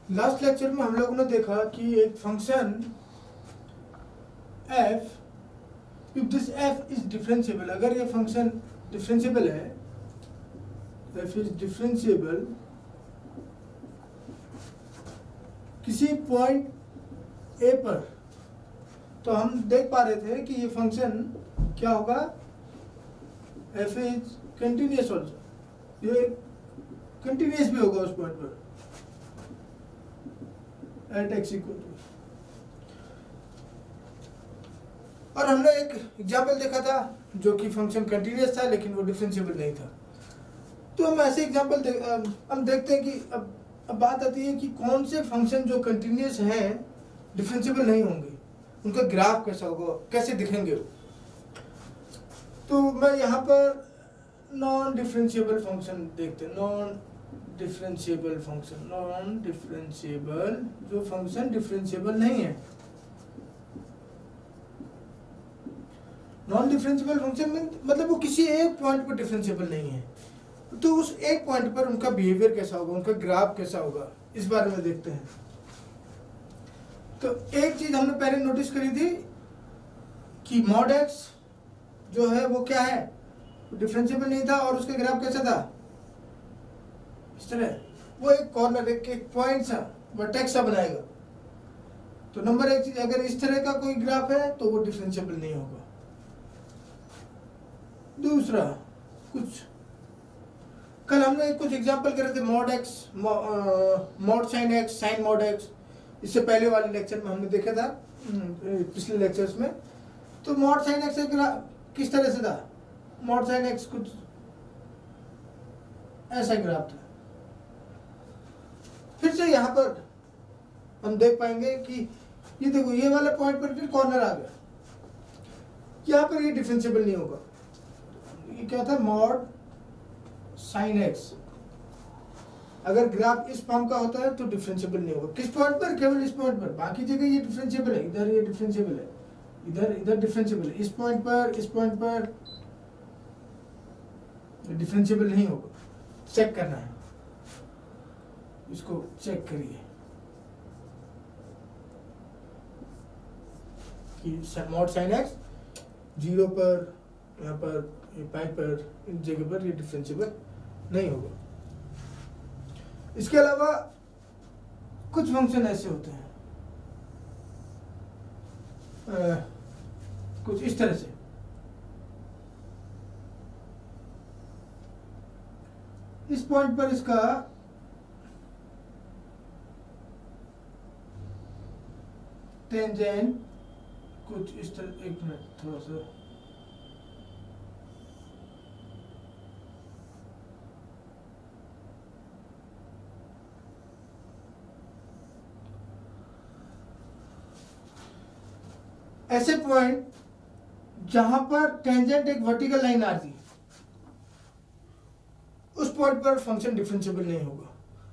Last lecture में हम लोगों ने देखा कि एक function f, if this f is differentiable, अगर ये फंक्शन डिफरेंशिएबल है, f is differentiable किसी पॉइंट a पर, तो हम देख पा रहे थे कि ये फंक्शन क्या होगा, f is continuous also, ये कंटिन्यूस भी होगा उस पॉइंट पर एट x इक्वल टू। और हमने एक एग्जाम्पल देखा था जो कि फंक्शन कंटिन्यूस था लेकिन वो डिफरेंशिएबल नहीं था। तो हम ऐसे एग्जाम्पल हम देखते हैं कि अब बात आती है कि कौन से फंक्शन जो कंटिन्यूस हैं डिफरेंशिएबल नहीं होंगे, उनका ग्राफ कैसा होगा, कैसे दिखेंगे। तो मैं यहाँ पर नॉन डिफरेंशिएबल फंक्शन देखते हैं, non differentiable function, non differentiable जो फंक्शन डिफरेंशिएबल नहीं है। नॉन डिफरेंशिएबल फंक्शन में मतलब वो किसी एक पॉइंट पर डिफरेंशिएबल नहीं है, तो उस एक पॉइंट पर उनका बिहेवियर कैसा होगा, उनका ग्राफ कैसा होगा, इस बारे में देखते हैं। तो एक चीज हमने पहले नोटिस करी थी कि मॉड एक्स जो है वो क्या है, डिफरेंशिएबल नहीं था और उसका ग्राफ कैसा था, इस तरह वो एक कॉर्नर, एक पॉइंट सा वर्टेक्स सा बनाएगा। तो नंबर एक चीज, अगर इस तरह का कोई ग्राफ है तो वो डिफरेंशिएबल नहीं होगा। दूसरा, कुछ कल हमने कुछ एग्जांपल करे थे, mod x, mod sine x, sine mod x, इससे पहले वाले लेक्चर में हमने देखा था, पिछले लेक्चर्स में। तो मॉड साइन एक्स किस तरह से था, मॉड साइन एक्स कुछ ऐसा ग्राफ था। फिर से यहाँ पर हम देख पाएंगे कि ये देखो, ये वाला पॉइंट पर फिर कॉर्नर आ गया, यहाँ पर ये डिफरेंशिएबल नहीं होगा। ये क्या था, मॉड साइन एक्स, अगर ग्राफ इस फॉर्म का होता है तो डिफरेंशिएबल नहीं होगा। किस पॉइंट पर, केवल इस पॉइंट पर, बाकी जगह ये डिफरेंशिएबल है, इधर ये डिफरेंशिएबल है, इधर डिफरेंशिएबल है, इस पॉइंट पर डिफरेंशिएबल नहीं होगा। चेक करना है, इसको चेक करिए कि मॉड साइन एक्स 0 पर, यहाँ पर पाई पर, इन जगह पर ये डिफरेंशिएबल नहीं होगा। इसके अलावा कुछ फंक्शन ऐसे होते हैं, कुछ इस तरह से, इस पॉइंट पर इसका टेंजेंट कुछ इस तरह, एक मिनट थोड़ा सा, ऐसे पॉइंट जहां पर टेंजेंट एक वर्टिकल लाइन आ रही है, उस पॉइंट पर फंक्शन डिफरेंशिएबल नहीं होगा।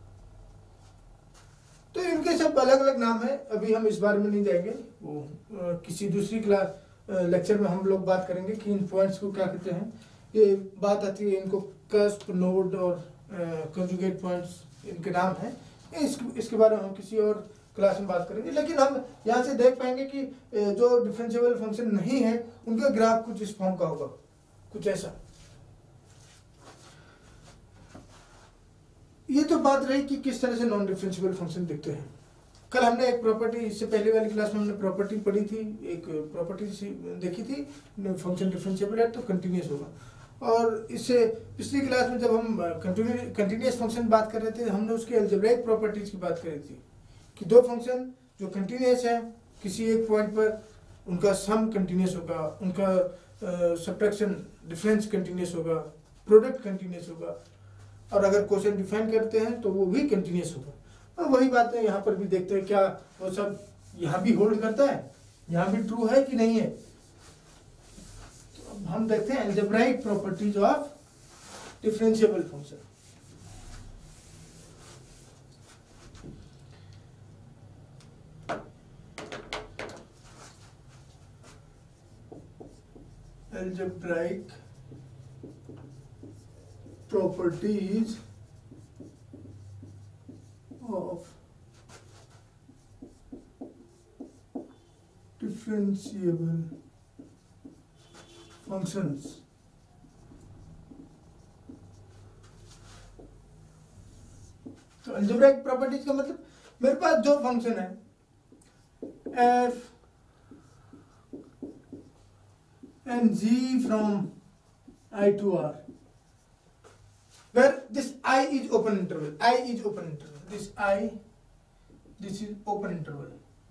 तो इनके सब अलग अलग नाम है, अभी हम इस बारे में नहीं जाएंगे, वो किसी दूसरी क्लास लेक्चर में हम लोग बात करेंगे कि इन पॉइंट्स को क्या कहते हैं। ये बात आती है, इनको कस्प, नोड और कंजुगेट पॉइंट्स इनके नाम हैं। इसके बारे में हम किसी और क्लास में बात करेंगे। लेकिन हम यहाँ से देख पाएंगे कि जो डिफरेंशिएबल फंक्शन नहीं है उनका ग्राफ कुछ इस फॉर्म का होगा, कुछ ऐसा। ये तो बात रही कि किस तरह से नॉन डिफरेंशिएबल फंक्शन दिखते हैं। कल हमने एक प्रॉपर्टी, इससे पहले वाली क्लास में हमने प्रॉपर्टी पढ़ी थी, एक प्रॉपर्टी देखी थी, फंक्शन डिफरेंशिएबल है तो कंटिन्यूस होगा। और इससे पिछली क्लास में जब हम कंटिन्यूस फंक्शन बात कर रहे थे, हमने उसकी अलजेब्राइक प्रॉपर्टीज की बात करी थी कि दो फंक्शन जो कंटिन्यूस है किसी एक पॉइंट पर, उनका सम कंटिन्यूस होगा, उनका सब्ट्रैक्शन डिफरेंस कंटिन्यूस होगा, प्रोडक्ट कंटिन्यूस होगा, और अगर क्वेश्चन डिफाइन करते हैं तो वो भी कंटिन्यूस होगा। और वही बात है यहाँ पर भी देखते हैं, क्या वो सब यहाँ भी होल्ड करता है, यहाँ भी ट्रू है कि नहीं है। तो अब हम देखते हैं algebraic properties of differentiable function. Algebraic properties of differentiable functions. तो अलजेब्राइक प्रॉपर्टीज का मतलब मेरे पास जो फंक्शन है f and g from I to r, where this I is open interval, this is open interval,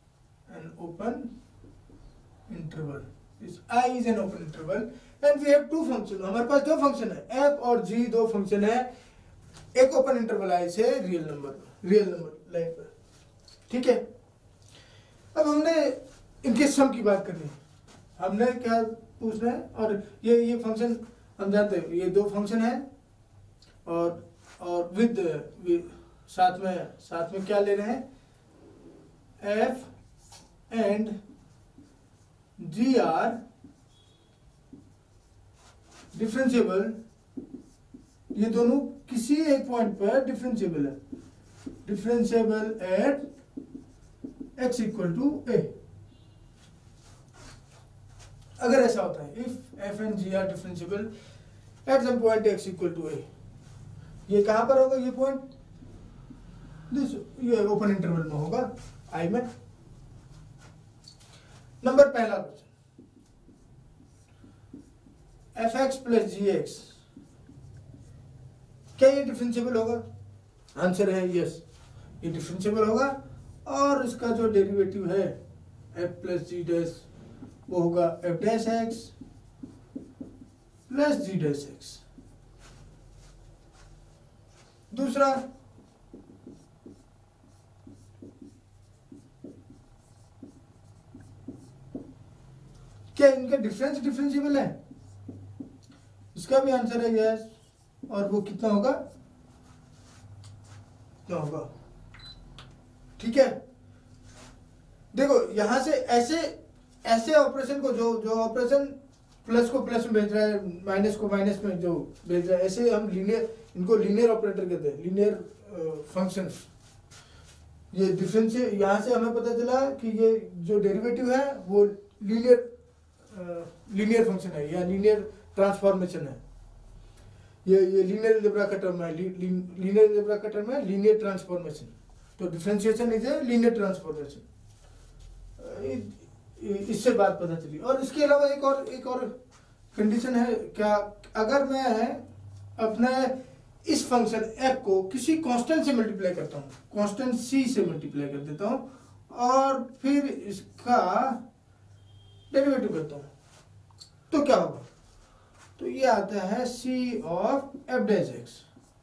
this I is an open interval, and we have two functions। हमारे पास दो function है f और g, दो function है, एक open interval I से real number line पर, ठीक है। अब हमने इनके सम की बात करनी है, हमने क्या पूछना है, और ये फंक्शन हम जानते हैं, ये दो फंक्शन है और विद साथ में क्या ले रहे हैं, f and g are differentiable, ये दोनों किसी एक पॉइंट पर डिफरेंशिएबल है, differentiable at x equal to a। अगर ऐसा होता है, if f and g are differentiable at some point x equal to a, ये कहां पर होगा, ये पॉइंट ये ओपन इंटरवल में होगा I में। नंबर पहला क्वेश्चन, fx प्लस gx क्या ये डिफरेंशिएबल होगा? आंसर है यस, ये डिफरेंशिएबल होगा, और इसका जो डेरिवेटिव है f प्लस जी डैश वो होगा f dash x plus g dash x. दूसरा, क्या इनका डिफरेंस डिफरेंशिएबल है? इसका भी आंसर है यस, और वो कितना होगा, ठीक है। देखो यहां से ऐसे ऑपरेशन को जो ऑपरेशन प्लस को प्लस में भेज रहा है, माइनस को माइनस में जो भेज रहा है, ऐसे हम इनको लीनियर ऑपरेटर कहते हैं, लीनियर फंक्शंस। ये डिफरेंशियल, यहाँ से हमें पता चला कि ये जो डेरिवेटिव है वो लीनियर फंक्शन है या लीनियर ट्रांसफॉर्मेशन है। ये लीनियर अलजेब्रा का टर्म है, लीनियर अलजेब्रा का टर्म है लीनियर ट्रांसफॉर्मेशन। तो differentiation is a linear transformation, इससे बात पता चली। और इसके अलावा एक और कंडीशन है क्या, अगर मैं अपने इस फंक्शन f को किसी कांस्टेंट से मल्टीप्लाई करता हूँ, कांस्टेंट c से मल्टीप्लाई कर देता हूँ, और फिर इसका डेरिवेटिव करता हूँ, तो क्या होगा? तो ये आता है c of f dash x।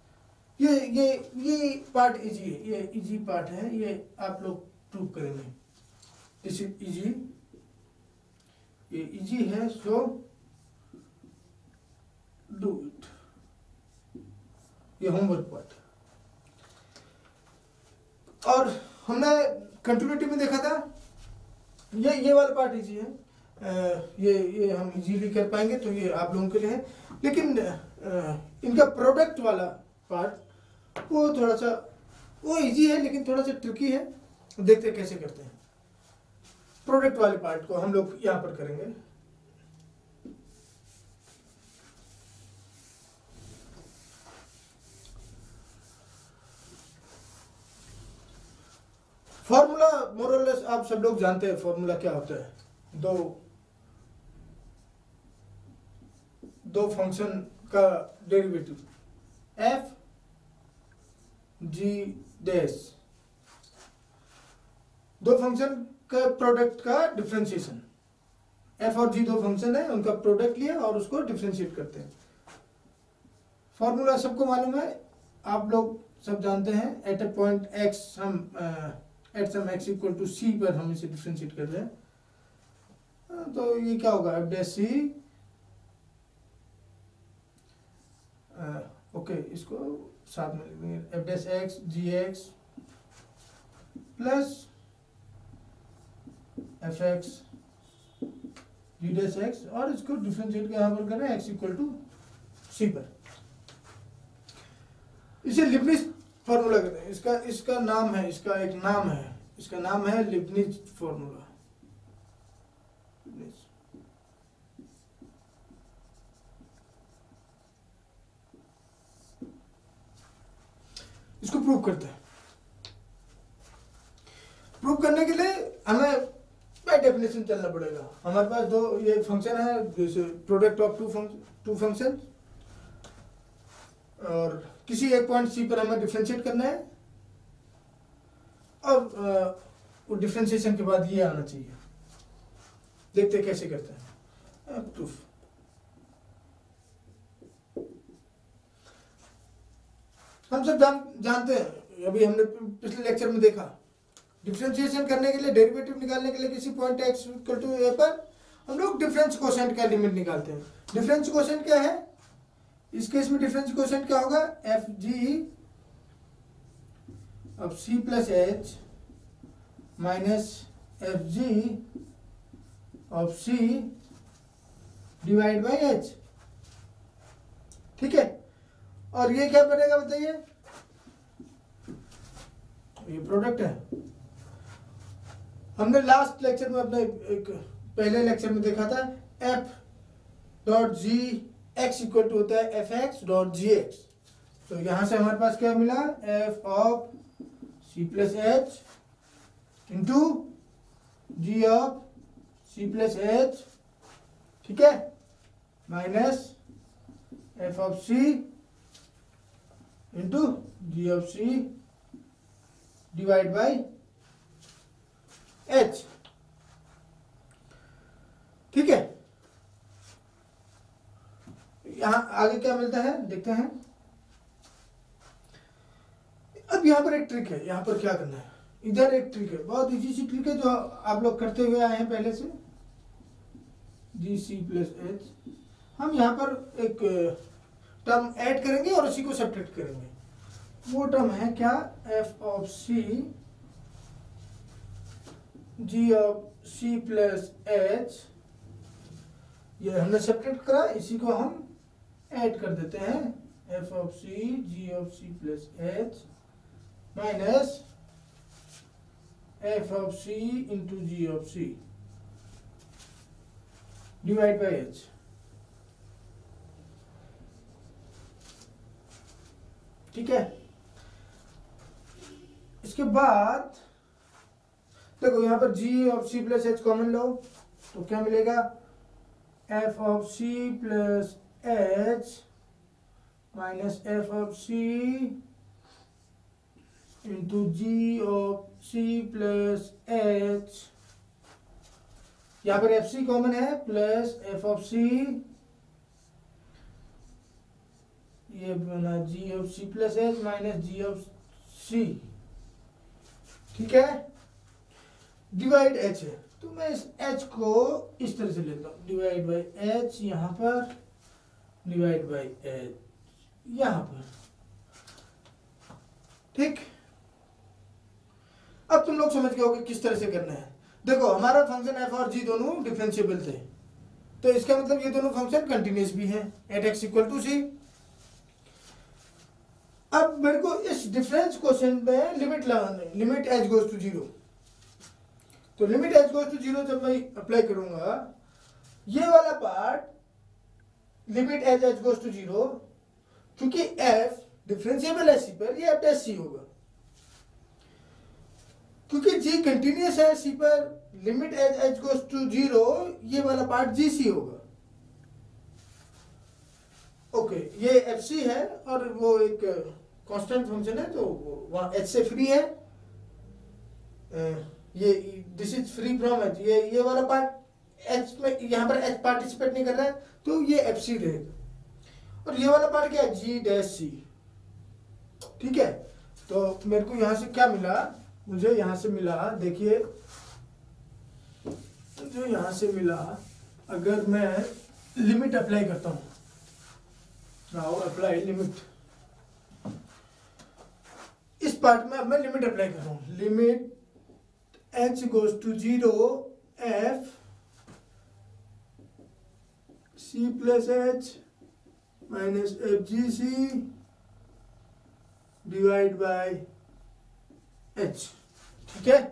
ये पार्ट इजी है, ये इजी पार्ट है, ये आप लोग प्रूव करेंगे। दिस इज इजी, ये इजी है, सो डू इट। ये होमवर्क पार्ट। और हमने कंटिन्यूटी में देखा था, ये वाला पार्ट इजी है, ये हम इजीली कर पाएंगे, तो ये आप लोगों के लिए है। लेकिन इनका प्रोडक्ट वाला पार्ट वो थोड़ा सा वो इजी है, लेकिन थोड़ा सा ट्रिकी है। देखते हैं कैसे करते हैं। प्रोडक्ट वाले पार्ट को हम लोग यहाँ पर करेंगे। फॉर्मूला मोरलेस आप सब लोग जानते हैं, फॉर्मूला क्या होता है। दो फंक्शन का डेरिवेटिव f g डैश, दो फंक्शन का प्रोडक्ट का डिफरेंशिएशन। f और g दो फंक्शन है, उनका प्रोडक्ट लिया और उसको डिफरेंशिएट करते हैं। फॉर्मूला सबको मालूम है, आप लोग सब जानते हैं। एट ए पॉइंट x हम at some x equal to c पर हम इसे डिफरेंशिएट कर रहे हैं, तो ये क्या होगा, f डैश c, ओके, इसको साथ में लिख देंगे, f dash x g x plus f x g dash x, और इसको डिफरेंशिएट यहाँ पर कर रहे हैं x इक्वल टू c पर। इसे लिबनिट्ज फॉर्मूला कहते हैं। इसका नाम है, इसका एक नाम है, इसका नाम है लिबनिट्ज फॉर्मूला। इसको प्रूव करते हैं। प्रूव करने के लिए हमें बाय डेफिनेशन चलना पड़ेगा। हमारे पास दो ये फंक्शन है, प्रोडक्ट ऑफ टू फंक्शन, और किसी एक पॉइंट सी पर हमें डिफरेंशिएट करना है, और वो डिफरेंशिएशन के बाद ये आना चाहिए। देखते हैं कैसे करते हैं प्रूफ। हम सब जानते हैं, अभी हमने पिछले लेक्चर में देखा, डिफरेंशिएशन करने के लिए, डेरिवेटिव निकालने के लिए किसी point x equal to a पर हम लोग डिफरेंस कोशेंट का लिमिट निकालते हैं। डिफरेंस कोशेंट क्या है? इस केस में डिफरेंस कोशेंट क्या होगा? F g of c plus h minus f g of c divide by h. ठीक है, और ये क्या बनेगा बताइए? ये प्रोडक्ट है। हमने लास्ट लेक्चर में अपने एक पहले लेक्चर में देखा था, f dot g x equal to होता है f x dot g x. तो यहां से हमारे पास क्या मिला? F of c plus h into g of c plus h, ठीक है, minus f of c into g of c divide by h. ठीक है, यहां आगे क्या मिलता है देखते हैं। अब यहां पर एक ट्रिक है, यहां पर क्या करना है, इधर एक ट्रिक है, बहुत इजी सी ट्रिक है जो आप लोग करते हुए आए हैं पहले से। जी सी प्लस एच, हम यहां पर एक टर्म ऐड करेंगे और उसी को सब्ट्रैक्ट करेंगे। वो टर्म है क्या? F of c g of c plus h, ये हमने सब्ट्रैक्ट करा, इसी को हम ऐड कर देते हैं। F of c g of c plus h minus f of c into g of c divide by h. ठीक है, इसके बाद देखो यहां पर g of c plus h common लो, तो क्या मिलेगा? F of c plus h minus f of c into g of c plus h. यहां पर एफ सी कॉमन है, प्लस एफ ऑफ सी, ये बना g of c plus h minus g of c. ठीक है, divide H है, तो मैं इस एच को इस तरह से लेता हूं, डिवाइड बाई एच यहां पर, डिवाइड बाई एच यहां पर। ठीक, अब तुम लोग समझ गए होगे किस तरह से करना है। देखो हमारा फंक्शन एफ और जी दोनों डिफरेंशिएबल थे, तो इसका मतलब ये दोनों फंक्शन कंटिन्यूअस भी हैं at x equal to c. अब मेरे को इस डिफरेंस क्वेश्चन में लिमिट लगाना है, limit h goes to zero. तो limit h goes to zero जब मैं अप्लाई करूंगा, ये वाला part limit h goes to zero, क्योंकि एफ डिफरेंशिएबल है सी पर, ये एफ सी होगा। क्योंकि जी कंटिन्यूअस है सी पर, limit h goes to zero, ये वाला पार्ट जी सी होगा। ओके, ये एफ सी है और वो एक कांस्टेंट फंक्शन है, तो वहां एच से फ्री है, ये this is free from h, ये वाला पार्ट एच में, यहां पर एच पार्टिसिपेट नहीं कर रहा है, तो ये एफ सी रहेगा। और ये वाला पार्ट क्या है? G dash c. ठीक है, तो मेरे को यहां से क्या मिला? मुझे यहां से मिला, देखिए जो यहां से मिला, अगर मैं लिमिट अप्लाई करता हूं, नाउ अप्लाई लिमिट, इस पार्ट में अब मैं लिमिट अप्लाई कर रहा हूं, limit h goes to zero f c plus h minus f g c divide by h. ठीक है,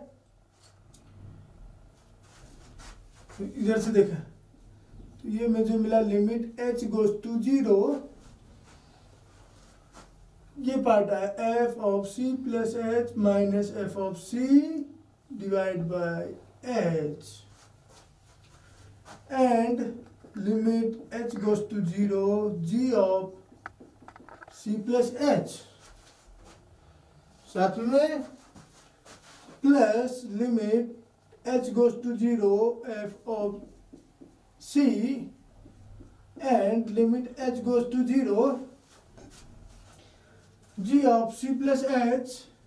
इधर से देखा तो ये मुझे मिला limit h goes to zero, ये पार्ट है f of c plus h minus f of c divide by h and limit h goes to 0 g of c plus h, साथ में plus limit h goes to 0 f of c and limit h goes to 0 g of c plus h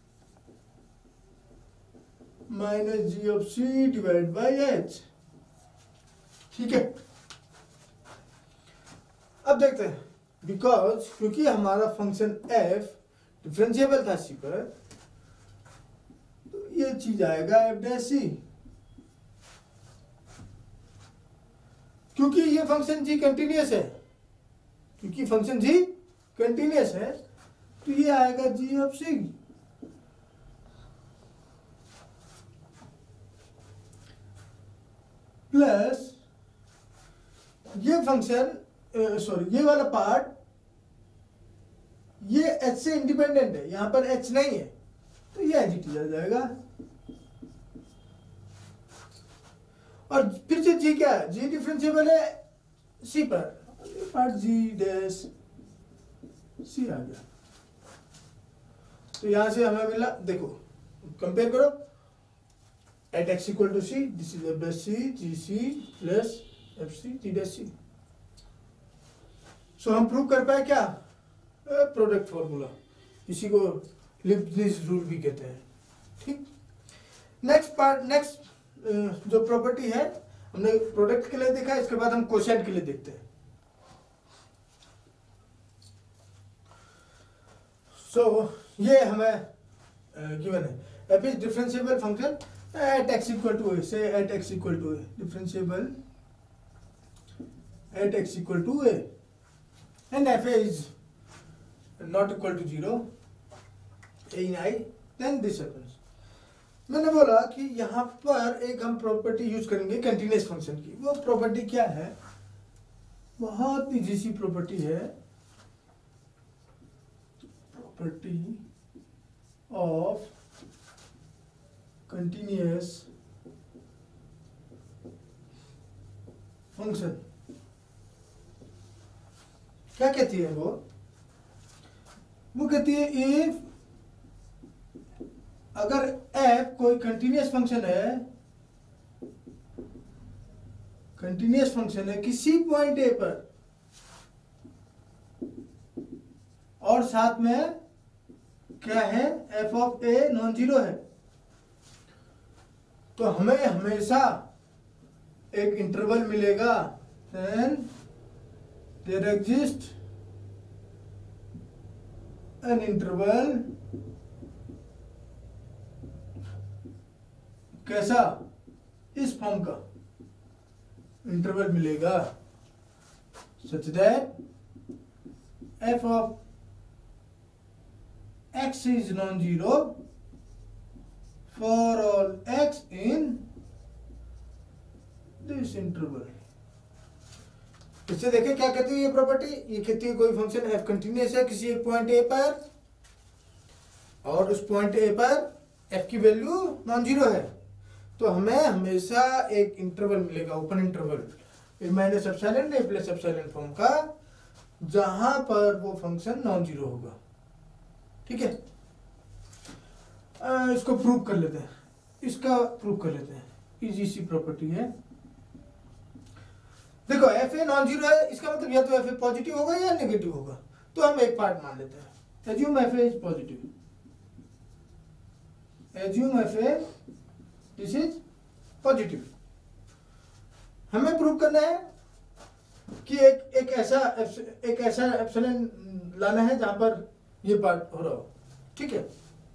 minus g of c divide by h। ठीक है, अब देखते हैं because क्योंकि हमारा function f differentiable था c पर, तो ये चीज आएगा f डैश c। क्योंकि ये फंक्शन g कंटिन्यूअस है, क्योंकि फंक्शन g कंटिन्यूअस है, तो ये आएगा g ऑफ c प्लस ये फंक्शन सॉरी ये वाला पार्ट ये h से इंडिपेंडेंट है, यहां पर h नहीं है, तो ये एज इट इज आ जाएगा। और फिर से g क्या है, g डिफरेंशिएबल है c पर, ये पार्ट g डैश c आ गया। तो यहां से हमें मिला, देखो कंपेयर करो, at x equal to c this is f dash c g c plus f c g dash c. So हम प्रूव कर पाए क्या, प्रोडक्ट फॉर्मूला, इसी को लीब्निट्ज रूल भी कहते हैं। ठीक, नेक्स्ट जो प्रॉपर्टी है हमने प्रोडक्ट के लिए देखा, इसके बाद हम कोशेंट के लिए देखते हैं। सो ये हमें गिवन है, f is differentiable function at x equal to a, से at x equal to a, differentiable at x equal to a and f is not equal to 0 in i, then this happens. मैंने बोला कि यहाँ पर एक हम property use करेंगे continuous function की। वो प्रॉपर्टी क्या है, बहुत इजी सी प्रॉपर्टी है, प्रॉपर्टी ऑफ कंटिन्यूअस फंक्शन। क्या कहती है वो कहती है इफ अगर f कोई कंटिन्यूअस फंक्शन है किसी पॉइंट a पर, और साथ में क्या है f of a non zero है, तो हमें हमेशा एक इंटरवल मिलेगा, then there exist an interval, कैसा, इस फॉर्म का इंटरवल मिलेगा, such that f of x is non-zero for all x in this interval। इससे देखें क्या कहती है ये प्रॉपर्टी, ये कहती है कोई फंक्शन f कंटिन्यूअस है किसी एक पॉइंट a पर, और उस पॉइंट a पर f की वैल्यू नॉन जीरो है, तो हमें हमेशा एक इंटरवल मिलेगा, open interval, a minus epsilon a plus epsilon form का, जहां पर वो फंक्शन नॉन जीरो होगा। ठीक है, इसको प्रूव कर लेते हैं, इसका प्रूव कर लेते हैं, इजी सी प्रॉपर्टी है। देखो एफ ए नॉन जीरो है, इसका मतलब या तो एफ ए पॉजिटिव होगा या नेगेटिव होगा, तो हम एक पार्ट मान लेते हैं, assume f a is positive, assume f a this is positive. हमें प्रूव करना है कि एक ऐसा एप्सिलॉन लाना है जहां पर ये पार्ट हो रहा हो। ठीक है,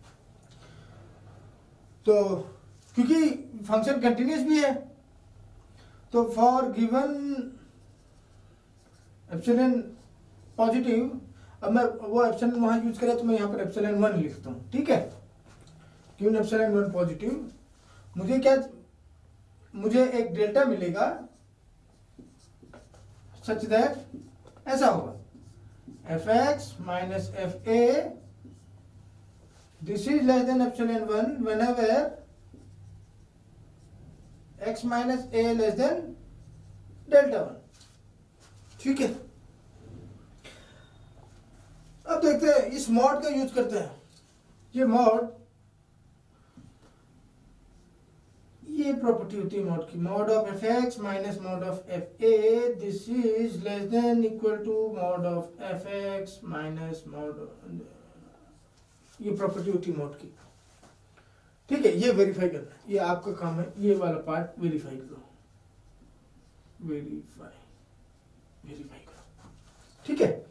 तो क्योंकि फंक्शन कंटिन्यूअस भी है, तो फॉर गिवन एप्सिलॉन पॉजिटिव, अब मैं वो एप्सिलॉन वहां यूज करें तो मैं यहाँ पर एप्सिलॉन 1 लिखता हूँ। ठीक है, गिवन एप्सिलॉन 1 पॉजिटिव, मुझे एक डेल्टा मिलेगा सच दैट ऐसा होगा, f x minus f a this is less than epsilon 1 whenever x minus a less than delta 1। ठीक है, अब देखते हैं इस मॉड का यूज करते हैं। ये मॉड, ये प्रॉपर्टी होती है मॉड की, mod of f x minus mod of f a, this is less than equal to mod of f x minus mod, ये प्रॉपर्टी होती है मॉड की। ठीक है, ये वेरीफाई करना, ये आपका काम है, ये वाला पार्ट वेरीफाई करो, वेरीफाई करो। ठीक है,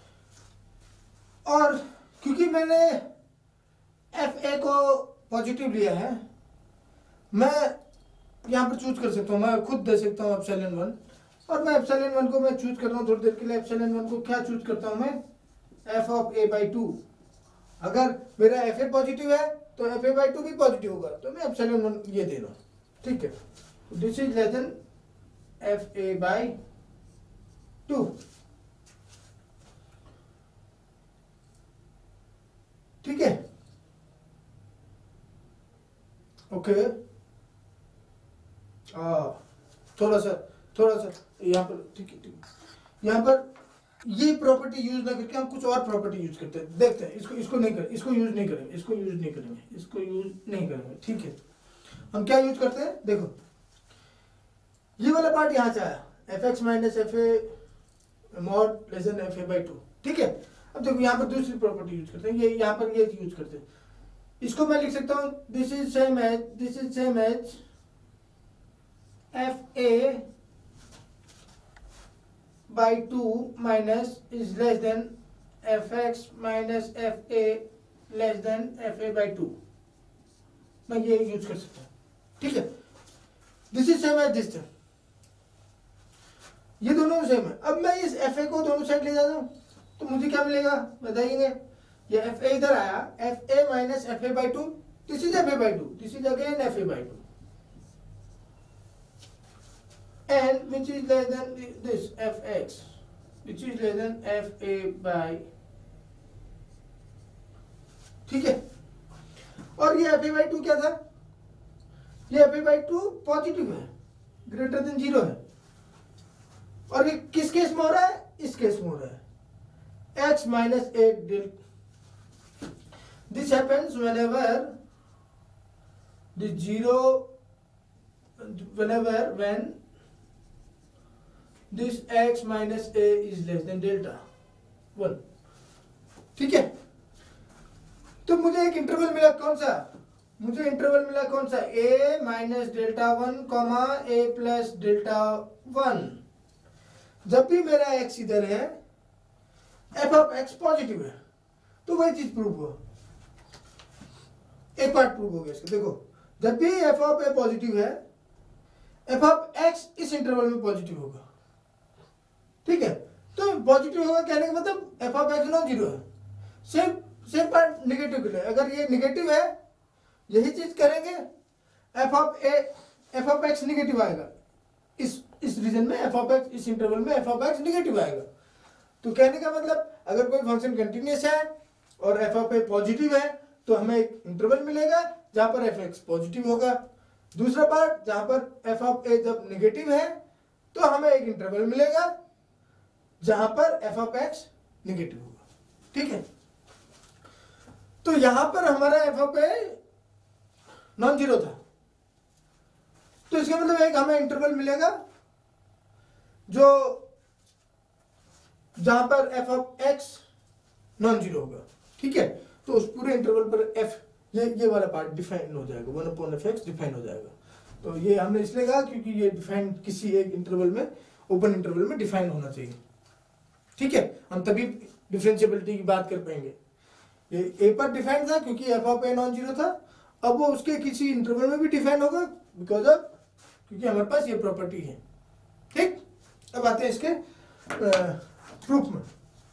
और क्योंकि मैंने एफ ए को पॉजिटिव लिया है, मैं यहाँ पर चूज कर सकता हूँ, मैं खुद दे सकता हूँ एप्सिलॉन 1, और मैं एप्सिलॉन 1 को मैं चूज कर रहा हूँ थोड़ी देर के लिए। एप्सिलॉन 1 को क्या चूज करता हूँ मैं, एफ ऑफ ए बाई 2। अगर मेरा एफ ए पॉजिटिव है तो एफ ए बाई 2 भी पॉजिटिव होगा, तो मैं एप्सिलॉन 1 ये दे रहा हूँ। ठीक है, this is less than f a by 2। ठीक है, ओके। थोड़ा सा यहाँ पर, ठीक है, यहाँ पर ये प्रॉपर्टी यूज ना करके हम कुछ और प्रॉपर्टी यूज करते हैं। देखते हैं, इसको नहीं करें, इसको यूज नहीं करेंगे। ठीक है, हम क्या यूज करते हैं, देखो ये वाला पार्ट यहाँ से आया, f x minus f a mod less than f a by 2। ठीक है, अब देखो यहाँ पर दूसरी प्रॉपर्टी यूज करते हैं, ये यहाँ पर ये यूज करते हैं। इसको मैं लिख सकता हूँ, this is same as f a by 2 minus is less than f x minus f a less than f a by 2। मैं ये यूज कर सकता हूँ। ठीक है, this is same as this, ये दोनों सेम है। अब मैं इस एफ ए को दोनों साइड ले जाता हूँ, तो मुझे क्या मिलेगा बताइए। ये एफ ए इधर आया, f a minus f a by 2, this is f a by 2, this is again f a by 2, and which is less than this fx, which is less than fa by। ठीक है, और ये fa by 2 क्या था, ये fa by 2 positive है, greater than 0 है, और ये किस केस में हो रहा है, इस केस में हो रहा है, x minus a del। This happens whenever the 0, when this x minus a is less than delta 1। ठीक है, तो मुझे एक इंटरवल मिला, कौन सा, मुझे इंटरवल मिला कौन सा, a minus delta 1 comma a plus delta 1। जब भी मेरा x इधर है, f ऑफ x पॉजिटिव है, तो वही चीज प्रूव हुआ, एक पार्ट प्रूव हो गया इसका। देखो, जब भी f ऑफ a पॉजिटिव है, f ऑफ x इस इंटरवल में पॉजिटिव होगा। ठीक है, तो पॉजिटिव होगा कहने का मतलब f of x non zero है। सेम पार्ट नेगेटिव के लिए, अगर ये नेगेटिव है, यही चीज करेंगे, एफ ऑफ एक्स नेगेटिव आएगा, इस रीजन में एफ ऑफ एक्स, इस इंटरवल में एफ ऑफ एक्स नेगेटिव आएगा। तो कहने का मतलब अगर कोई फंक्शन कंटिन्यूअस है और एफ ऑफ ए पॉजिटिव है, तो हमें एक इंटरवल मिलेगा जहां पर एफ एक्स पॉजिटिव होगा। दूसरा पार्ट जहां पर एफ ऑफ ए जब नेगेटिव है, तो हमें एक इंटरवल मिलेगा जहां पर एफ ऑफ एक्स निगेटिव होगा। ठीक है, तो यहां पर हमारा f of a non zero था, तो इसका मतलब एक हमें इंटरवल मिलेगा जो जहां पर f of x non zero होगा। ठीक है, तो उस पूरे इंटरवल पर एफ, ये वाला पार्ट डिफाइन हो जाएगा, 1/f(x) डिफाइन हो जाएगा। तो ये हमने इसलिए कहा क्योंकि ये डिफाइन किसी एक इंटरवल में, ओपन इंटरवल में डिफाइन होना चाहिए। ठीक है, हम तभी डिफरेंशिएबिलिटी की बात कर पाएंगे। ये ए पर डिफाइन था क्योंकि f of a non zero था, अब वो उसके किसी इंटरवल में भी डिफाइन होगा बिकॉज ऑफ, क्योंकि हमारे पास ये प्रॉपर्टी है। ठीक, अब आते हैं इसके प्रूफ में।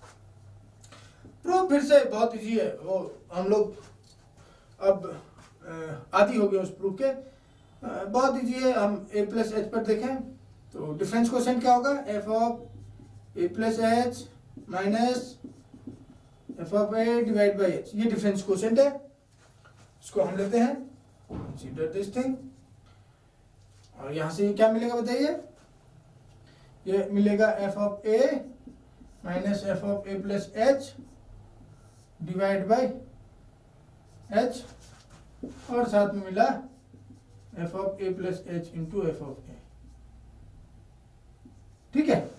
प्रूफ फिर से बहुत इजी है, वो हम लोग अब आदी हो गए उस प्रूफ के, बहुत इजी है। हम ए प्लस एच पर देखें तो डिफरेंस क्वोशिएंट क्या होगा, f of a plus h minus f of a divide by h, ये डिफरेंस क्वोशिएंट है। इसको हम लेते हैं, कंसीडर दिस थिंग, और यहां से क्या मिलेगा बताइए, ये मिलेगा f of a minus f of a plus h divide by h, और साथ में मिला f of a plus h into f of a. ठीक है,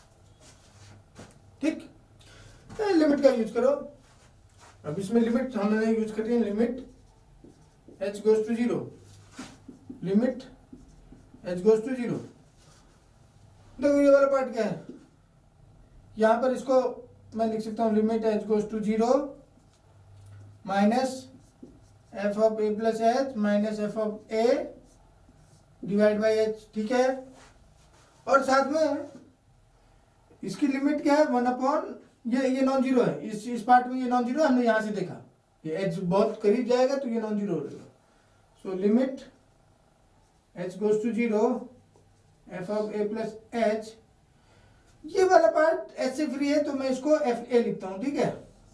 ठीक, लिमिट का यूज करो। अब इसमें लिमिट हमने यूज कर रही है, limit h goes to 0, limit h goes to 0। देखो ये वाला पार्ट क्या है, यहां पर इसको मैं लिख सकता हूं limit h goes to 0 minus f of a plus h minus f of a divide by h. ठीक है, और साथ में इसकी लिमिट क्या है, 1 अपॉन ये नॉन जीरो है, इस पार्ट में ये नॉन जीरो, हमने यहां से देखा ये एच बहुत करीब जाएगा तो ये नॉन जीरो हो जाएगा। So limit h goes to 0 f of a plus h, ये वाला पार्ट एच से फ्री है तो मैं इसको एफ ए लिखता हूं। ठीक है,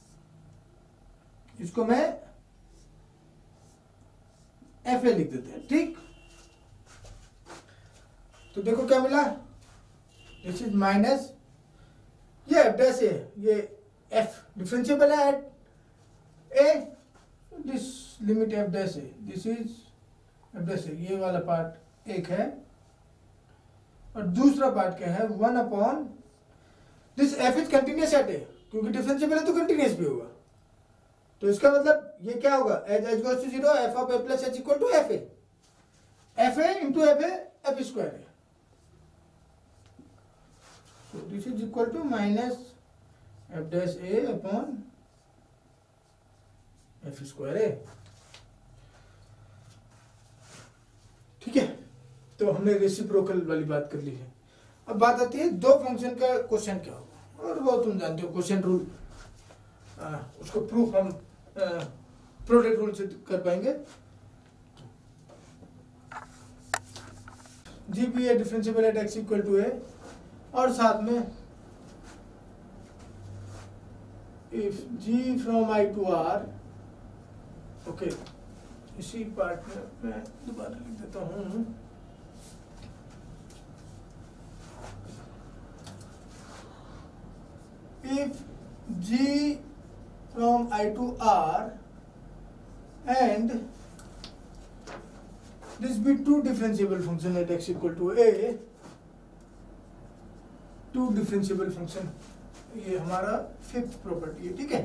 इसको मैं एफ ए लिख देते हैं। ठीक, तो देखो क्या मिला, दिस इज माइनस ये एफ डैश ए, ये एफ डिफरेंशिएबल है at a, this limit f dash a, this is f dash a, ये वाला पार्ट एक है, और दूसरा पार्ट क्या है 1 upon this f is continuous at a, क्योंकि डिफरेंशिएबल है तो कंटिन्यूस भी होगा, तो इसका मतलब ये क्या होगा, h goes to 0 f of a plus h equal to f a into f a f square है। So this is equal to minus f dash a upon f square a। ठीक है, तो हमने रेसिप्रोकल वाली बात कर ली है। अब बात आती है दो फंक्शन का क्वेश्चन क्या होगा, और वो तुम जानते हो क्वेश्चन रूल, उसको प्रूफ हम प्रोडक्ट रूल से कर पाएंगे। G b a differentiable at x equal to a, और साथ में if g from i to r, okay, इसी पार्ट में मैं दोबारा लिख देता हूं, if g from i to r and this be two differentiable function at x equal to a, two differentiable function, ये हमारा फिफ्थ प्रॉपर्टी है। ठीक है,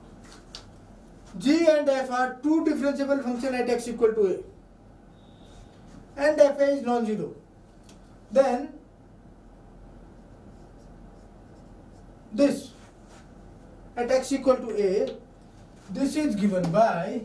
g and f are two differentiable function at x equal to a and f is non zero, then this at x equal to a, this is given by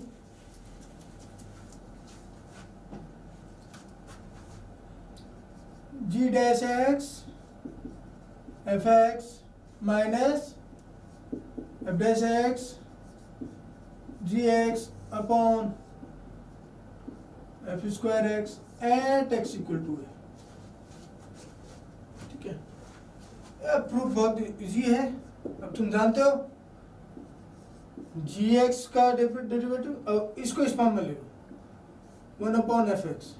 g dash x f x minus f dash x g x upon f square x at x equal to a. ठीक है, proof बहुत easy है। अब तुम जानते हो जी x का derivative, इसको इस फॉर्म में ले लो 1 अपॉन एफ एक्स,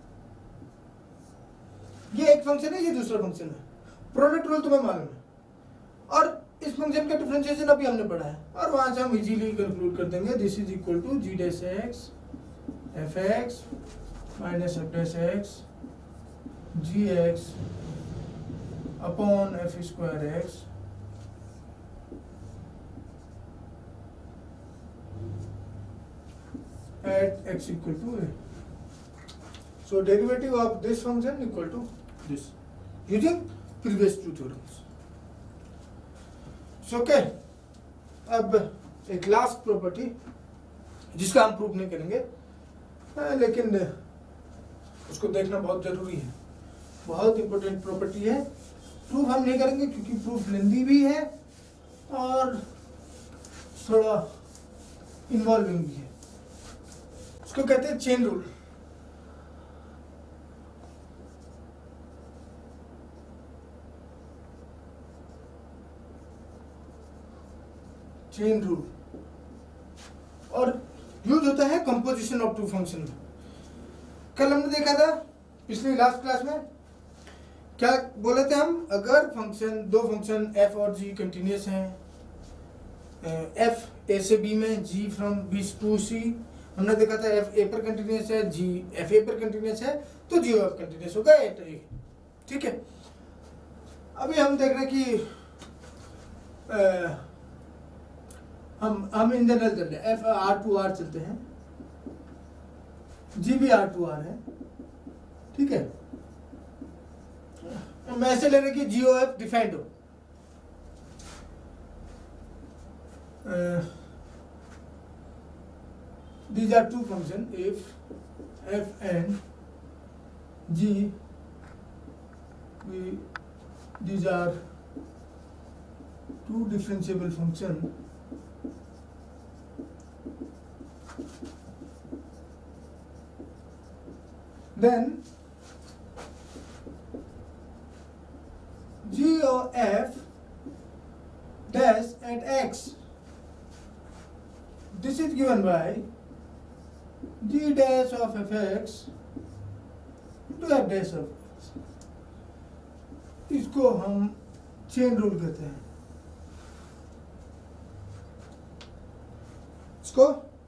ये एक फंक्शन है, ये दूसरा फंक्शन है, प्रोडक्ट रूल तुम्हें मालूम है, और इस फंक्शन का डिफरेंशिएशन अभी हमने पढ़ा है, और वहां से हम इजीली कंक्लूड कर देंगे this is equal to g dash x f x minus f dash x g x upon f square x at x equal to a. So derivative of this function equal to this using previous two theorems। Okay, अब एक last property जिसका हम proof नहीं करेंगे, लेकिन उसको देखना बहुत जरूरी है, बहुत इंपॉर्टेंट प्रॉपर्टी है। प्रूफ हम नहीं करेंगे क्योंकि प्रूफ लेंदी भी है और थोड़ा इन्वॉल्विंग भी है। उसको कहते हैं चेन रूल। चेन रूल, और यूज होता है कंपोजिशन ऑफ टू फंक्शन में। कल हमने देखा था पिछली लास्ट क्लास में क्या बोले थे हम, अगर फंक्शन दो फंक्शन f और g कंटिन्यूस हैं, f a से b में, g from b to c, हमने देखा था f a पर कंटिन्यूस है, g f a पर कंटिन्यूस है, तो g of कंटिन्यूस होगा a to a। ठीक है, अभी हम देख रहे हैं कि हम इन जनरल चल रहे हैं, f r to r चलते हैं, g भी r to r है। ठीक है, मैं ऐसे ले रहे कि g of f डिफाइंड हो, these are two functions if f and g, these are two differentiable functions, then g of f dash at x, this is given by g dash of fx to f dash of x। इसको हम chain rule कहते हैं। इसको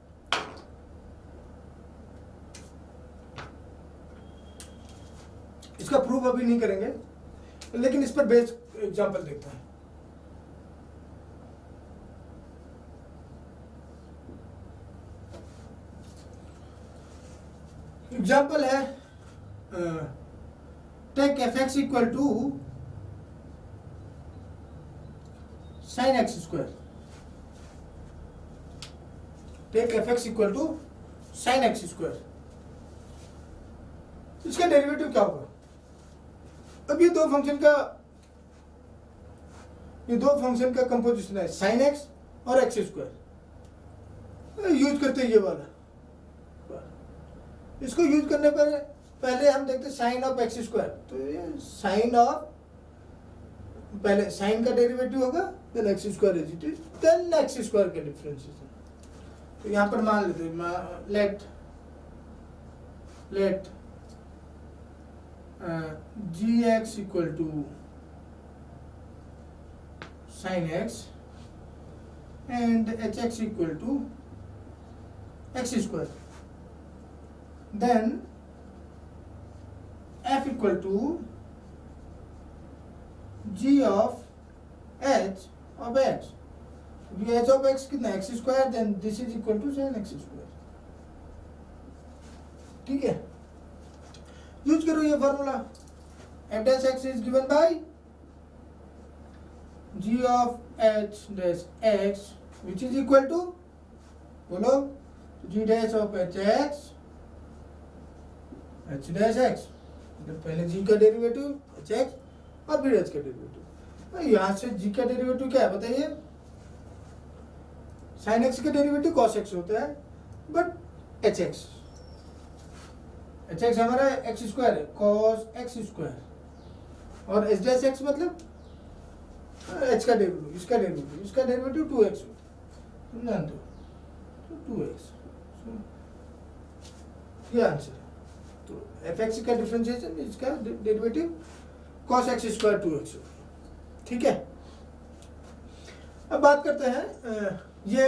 इसका proof अभी नहीं करेंगे, लेकिन इस पर बेस एग्जांपल देखते हैं। एग्जाम्पल है take f x equal to sine x square, take f x equal to sine x square, इसका डेरिवेटिव क्या होगा? अब ये दो फंक्शन का कंपोजिशन है साइन एक्स और एक्स स्क्वायर, यूज करते हैं ये वाला। इसको यूज करने पर पहले हम देखते हैं साइन ऑफ एक्स स्क्वायर, तो ये साइन ऑफ, पहले साइन का डेरिवेटिव होगा, then x square is it is, then x square का डिफरेंशिएशन। तो यहाँ पर मान लेते हैं, let g x equal to sine x and h x equal to x square, then f equal to g of h of x, h of x कितना x square, then this is equal to sin x square. ठीक है, use करो ये formula, f dash x is given by g of h dash x which is equal to, बोलो, g dash of h x h dash x, मतलब पहले g का derivative h x और फिर h का डेरिवेटिव। यहाँ से g का डेरिवेटिव क्या है बताइए? sin x का डेरिवेटिव cos x होता है, बट h x हमारा x स्क्वायर है, cos x स्क्वायर, और h dash x मतलब h का डेरिवेटिव, इसका डेरिवेटिव 2x होता है, तो 2x, ये आंसर। तो एफ एक्स का डिफरेंशिएशन, इसका derivative cos x square 2x। ठीक है, अब बात करते हैं, ये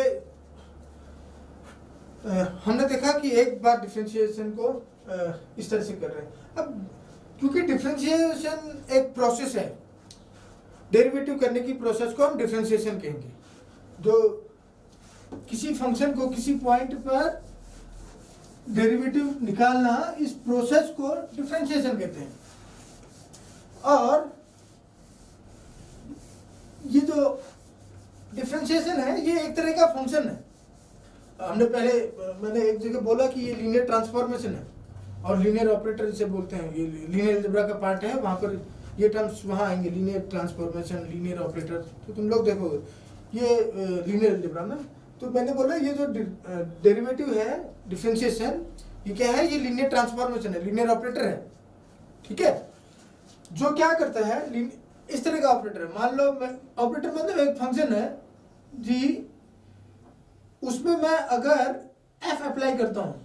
हमने देखा कि एक बार डिफरेंशिएशन को इस तरह से कर रहे हैं। अब क्योंकि डिफरेंशिएशन एक प्रोसेस है, डेरिवेटिव करने की प्रोसेस को हम डिफरेंशिएशन कहेंगे। जो किसी फंक्शन को किसी पॉइंट पर डेरिवेटिव निकालना, इस प्रोसेस को डिफरेंशिएशन कहते हैं। और ये जो डिफरेंशिएशन है, ये एक तरह का फंक्शन है। मैंने एक जगह बोला कि ये लीनियर ट्रांसफॉर्मेशन है, और लीनियर ऑपरेटर से बोलते हैं, ये लीनियर अलजेब्रा का पार्ट है, वहाँ पर ये टर्म्स वहाँ आएंगे, लीनियर ट्रांसफॉर्मेशन, लीनियर ऑपरेटर, तो तुम लोग देखोगे ये लीनियर अलजेब्रा में। तो मैंने बोला ये जो डेरिवेटिव है डिफरेंशिएशन, ये क्या है? ये लीनियर ट्रांसफॉर्मेशन है, लीनियर ऑपरेटर है। ठीक है, जो क्या करता है, इस तरह का ऑपरेटर है। मान लो ऑपरेटर मतलब एक फंक्शन है जी, उसमें मैं अगर एफ अप्लाई करता हूं,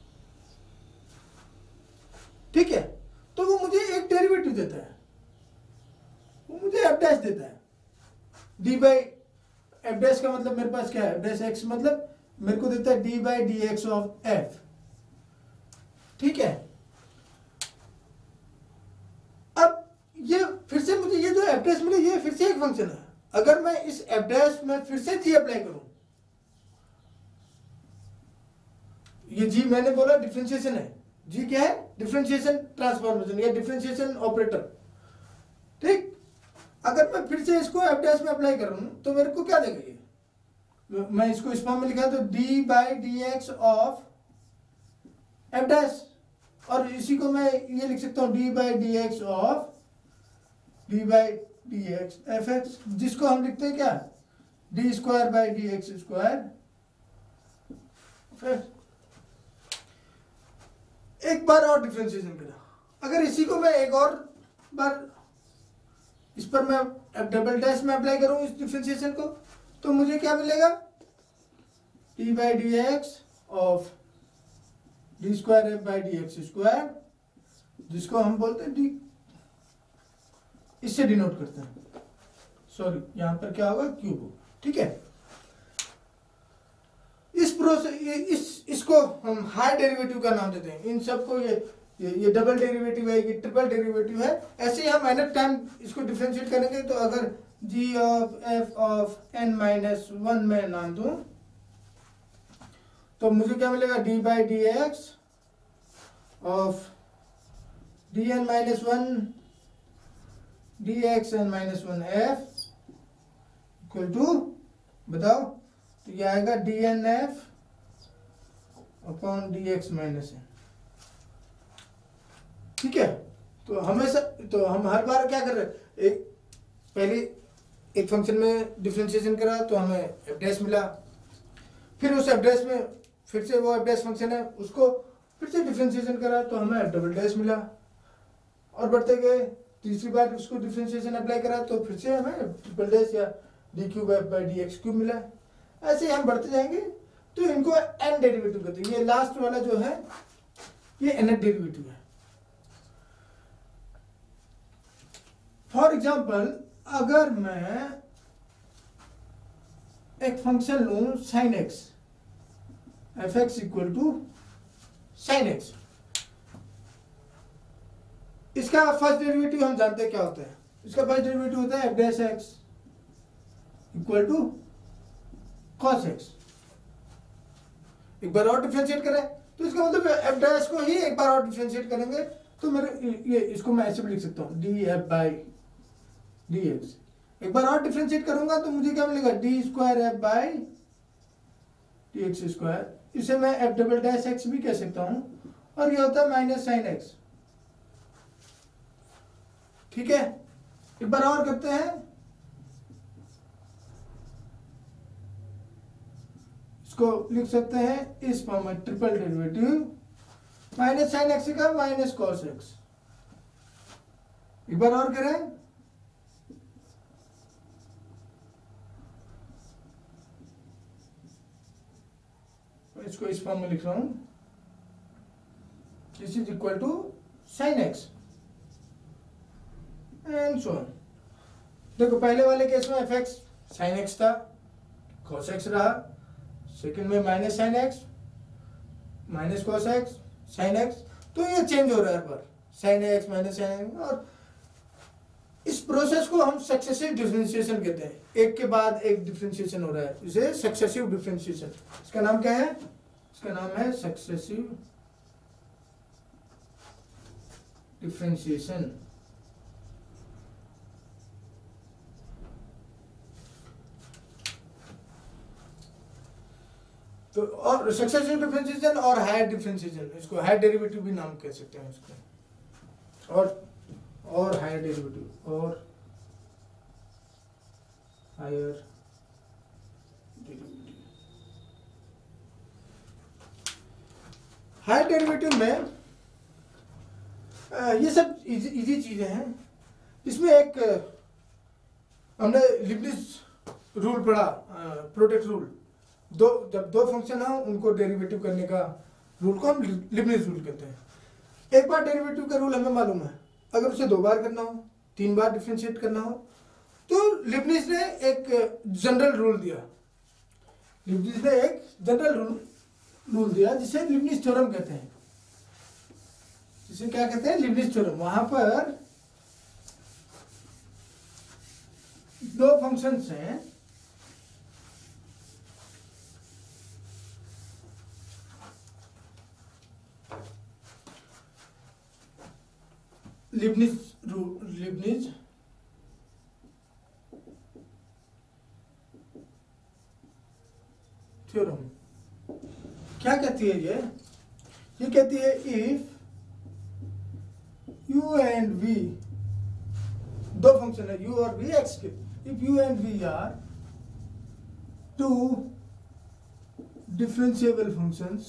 ठीक है, तो वो मुझे एक डेरिवेटिव देता है, वो मुझे एफ डैश देता है। डी बाई एफ डैश का मतलब मेरे पास क्या है, एफ डैश एक्स मतलब मेरे को देता है d by d x of f, ठीक है। अब ये फिर से मुझे ये जो एफ डैश मिले ये फिर से एक फंक्शन है। अगर मैं इस एफ डैश में फिर से जी अप्लाई करूं, ये जी मैंने बोला डिफरेंशिएशन है, जी क्या है, डिफरेंशिएशन ट्रांसफॉर्मेशन या डिफरेंशिएशन ऑपरेटर, ठीक। अगर मैं फिर से इसको एफ डैश में अप्लाई कर रहा हूं तो मेरे को क्या देगा ये, मैं इसको इस फॉर्म में लिखा तो d by d x of f dash, और इसी को मैं ये लिख सकता हूं d by d x of d by d x f x, जिसको हम लिखते हैं क्या, d square by d x square. एक बार और डिफरेंशिएशन करा, अगर इसी को मैं एक और बार इस पर मैं डबल डैश में अप्लाई करूं इस डिफरेंशिएशन को, तो मुझे क्या मिलेगा, d by d x of d square f by d x square, जिसको हम बोलते हैं डी, इससे डिनोट करते हैं, सॉरी यहां पर क्या होगा क्यूब हो, ठीक है। इस प्रोसेस इसको हम हाई डेरिवेटिव का नाम देते हैं, इन सबको ये डबल डेरिवेटिव है, ये ट्रिपल डेरिवेटिव है। ऐसे ही हम एन टाइम इसको डिफरेंशिएट करेंगे, तो अगर g of f of n minus 1 में नाम दूं तो मुझे क्या मिलेगा, d by d x of d n minus 1 d x n minus 1 f equal to, बताओ, तो ये आएगा d n f upon d x minus n, ठीक है। तो हमेशा, तो हम हर बार क्या कर रहे हैं, एक पहले एक फंक्शन में डिफरेंशिएशन करा तो हमें एफ डैश मिला, फिर उस एफ डैश में फिर से वो एफ डैश फंक्शन है उसको फिर से डिफरेंशिएशन करा तो हमें एफ डबल डैश मिला, और बढ़ते गए, तीसरी बार उसको डिफरेंशिएशन अप्लाई करा तो फिर से हमें ट्रिपल डैश या d cube f by d x cube मिला। ऐसे ही हम बढ़ते जाएंगे, तो इनको एन डेरिवेटिव कहते हैं। ये लास्ट वाला जो है ये एन डेरिवेटिव है। फॉर एग्जाम्पल, अगर मैं एक फंक्शन लूं sine x, f x equal to sine x, इसका फर्स्ट डेरिवेटिव हम जानते हैं क्या होता है, इसका फर्स्ट डेरिवेटिव होता है f dash x equal to cos x. एक बार और डिफरेंशिएट करें तो इसका मतलब एफ डैश को ही एक बार और डिफरेंशिएट करेंगे तो मेरे ये इसको मैं ऐसे भी लिख सकता हूँ d f by d x. एक बार और डिफरेंशिएट करूंगा तो मुझे क्या मिलेगा, d square f by d x square, इसे मैं एफ डबल डैश एक्स भी कह सकता हूं, और ये होता है माइनस साइन एक्स, ठीक है। एक बार और करते हैं, इसको लिख सकते हैं इस फॉर्म में triple derivative minus sine x का माइनस कॉस एक्स। एक बार और करें, इसको इस फॉर्म में लिख रहा हूं, this is equal to sine x and so on. देखो पहले वाले केस में एफ एक्स साइन एक्स था, कॉस एक्स रहा, सेकंड में minus sine x minus cos x sine x, तो ये चेंज हो रहा है हर बार, sine x minus sine x. और इस प्रोसेस को हम सक्सेसिव डिफरेंशिएशन कहते हैं, एक के बाद एक डिफरेंशिएशन हो रहा है, इसे सक्सेसिव डिफरेंशिएशन। इसका नाम क्या है, इसका नाम है सक्सेसिव डिफरेंशिएशन। तो और सक्सेसिव डिफरेंशिएशन और हायर डिफरेंशिएशन, इसको हायर डेरिवेटिव भी नाम कह सकते हैं इसको, और हायर डेरिवेटिव और हायर डेरिवेटिव। हायर डेरिवेटिव में ये सब इजी चीजें हैं। इसमें एक हमने लिबनिट्ज रूल पढ़ा, प्रोडक्ट रूल, जब दो फंक्शन हो उनको डेरिवेटिव करने का रूल को हम लिबनिट्ज़ रूल कहते हैं। एक बार डेरिवेटिव का रूल हमें मालूम है, अगर उसे 2 बार करना हो, 3 बार डिफ्रेंशिएट करना हो, तो लिबनिट्ज़ ने एक जनरल रूल दिया। लिबनिट्ज़ ने एक जनरल रूल दिया जिसे लिबनिट्ज़ थ्योरम कहते हैं। जिसे क्या कहते हैं? Leibniz theorem. वहां पर 2 फंक्शंस हैं, लिबनिट्ज़ थ्योरम क्या कहती है? ये कहती है if u and v, 2 function है u और v x के, if u and v are 2 differentiable functions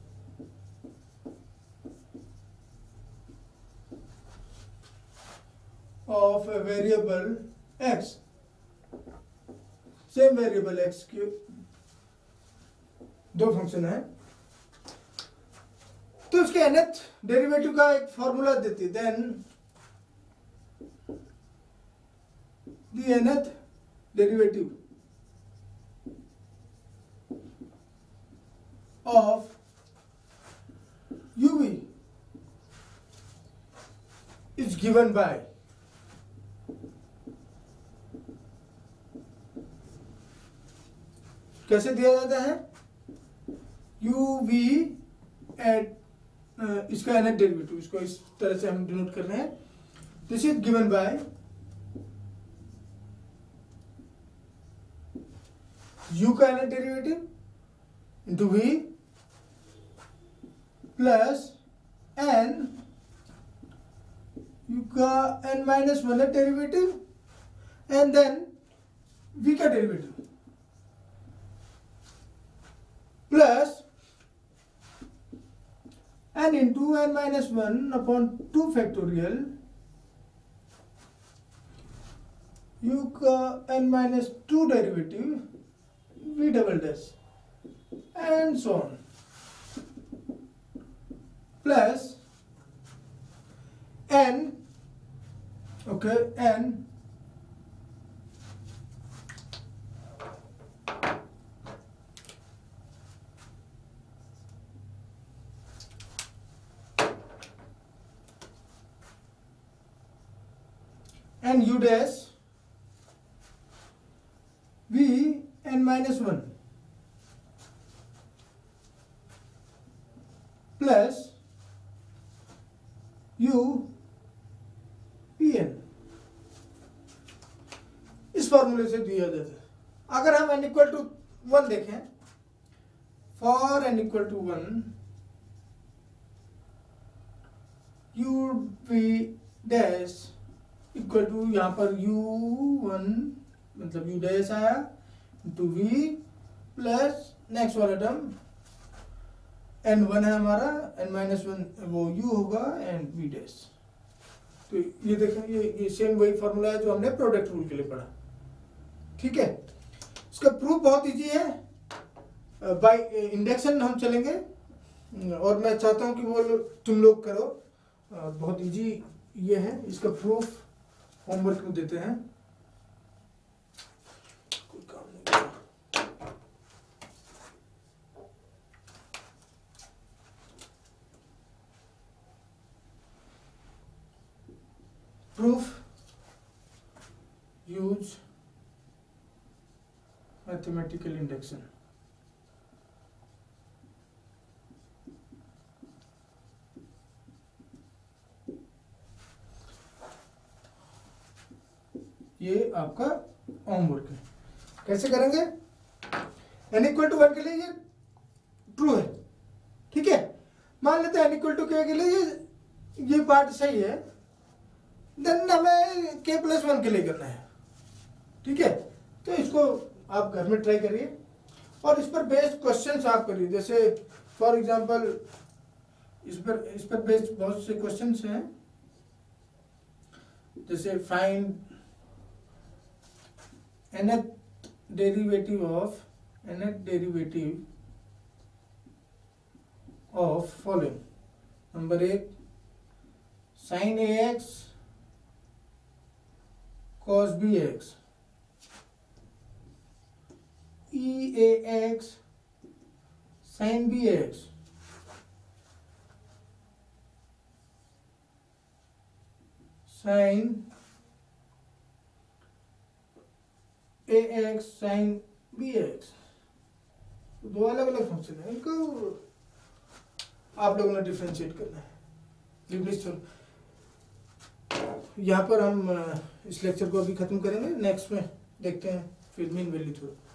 of a variable x, same variable x के 2 फंक्शन है, तो उसके nth डेरिवेटिव का एक फॉर्मूला देती है। Then the nth derivative of uv is given by कैसे दिया जाता है? uv एट इसका nth डेरिवेटिव, इसको इस तरह से हम डिनोट कर रहे हैं। This is given by u का nth derivative into v plus n u का n-1 derivative and then v का derivative plus n into n-1 upon 2 factorial u का n-2 derivative v double dash and so on plus n n and u dash v n-1 plus u pn इस फॉर्मूले से दिया जाता है। अगर हम n इक्वल टू 1 देखें, for n equal to 1 u v dash equal to यहाँ पर u1 मतलब u डैश आया इंटू v प्लस नेक्स्ट वाला टर्म n1 है हमारा, n-1 वो u होगा एंड v डैश। तो ये देखें, ये सेम वही फॉर्मूला है जो हमने प्रोडक्ट रूल के लिए पढ़ा। ठीक है, इसका प्रूफ बहुत इजी है, बाय इंडक्शन हम चलेंगे और मैं चाहता हूँ कि वो तुम लोग करो, बहुत इजी ये है। इसका प्रूफ होमवर्क में देते हैं, कोई काम नहीं। Proof use mathematical induction. ये आपका होमवर्क है। कैसे करेंगे? n इक्वल टू 1 के लिए ये ट्रू है, ठीक है। मान लेते हैं n इक्वल टू k के लिए ये पार्ट सही है, देन हमें k प्लस 1 के लिए करना है, ठीक है। तो इसको आप घर में ट्राई करिए और इस पर बेस्ड क्वेश्चंस आप करिए। जैसे फॉर एग्जांपल इस पर बेस्ड बहुत से क्वेश्चंस हैं, जैसे find nth derivative of nth derivative of following. Number 1 sin ax cos bx, eax sin bx, sin ax sin bx। दो अलग अलग फंक्शन है, इनको आप लोगों ने डिफरेंशिएट करना है। लीबनिट्ज़ थ्योरम यहाँ पर हम इस लेक्चर को अभी खत्म करेंगे, नेक्स्ट में देखते हैं फिर मीन वैल्यू थ्योरम।